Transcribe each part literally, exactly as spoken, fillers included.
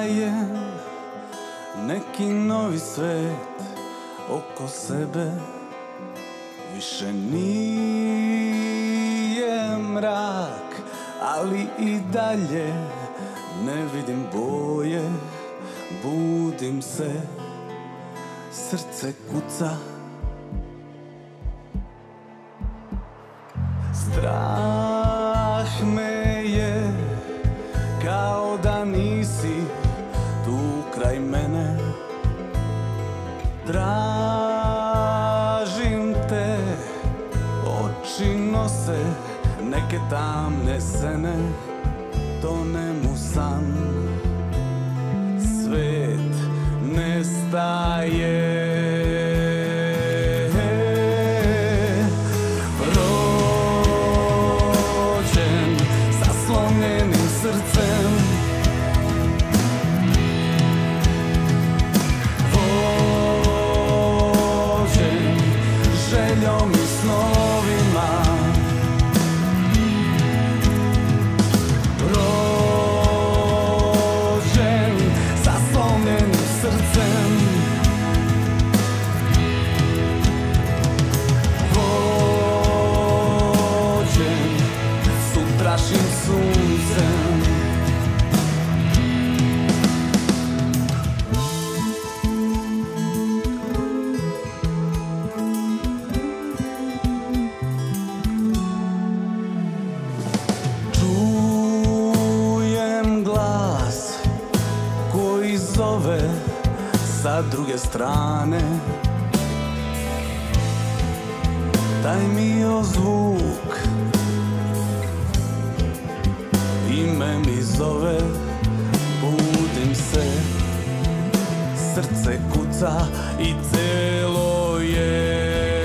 sanjajem neki novi svet oko sebe. Više nije mrak, ali i dalje ne vidim boje. Budim se, srce kuca. Strah me je kao da nisi tu kraj mene. Tražim te, oči nose neke tamne sene. Tonem u san, svet nestaje. Prođem sa slomljenim srcem, vođen željom i snovima. Prođem sa slomljenim srcem, vođen sutrašnjim suncem. Čujem glas koji zove sa druge strane. Daj mi o zvuk, ime mi zove. Budim se, srce kuca i celo je.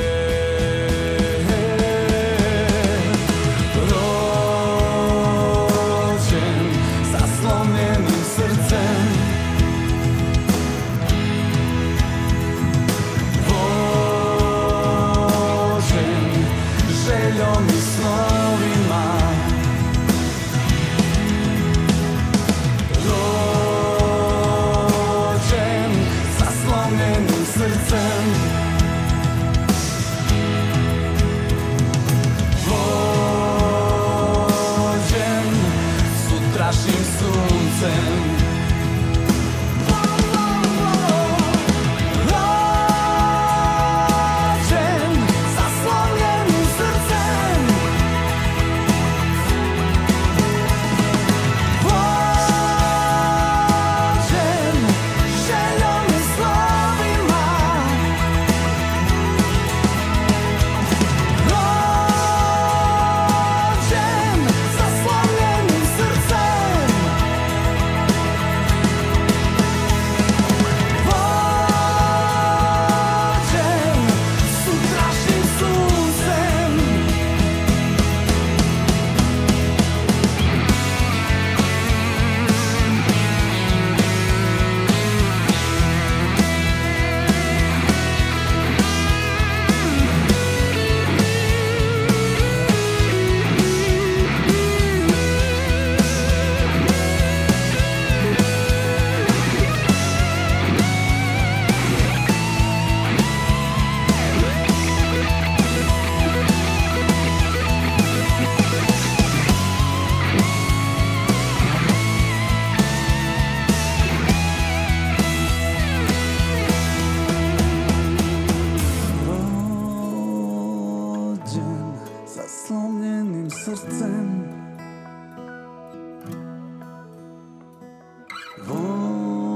Prođem sa slomljenim srcem, vođen željom i snovima. Prođem sa slomljenim srcem, vođen sutrašnjim suncem. Prođem sa slomljenim srcem, vođen željom i snovima. Prođem sa slomljenim srcem, vođen sutrašnjim suncem. Rođen sa slomljenim srcem,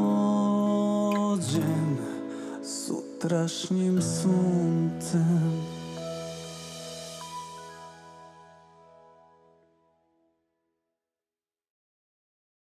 vođen sutrašnjim suncem.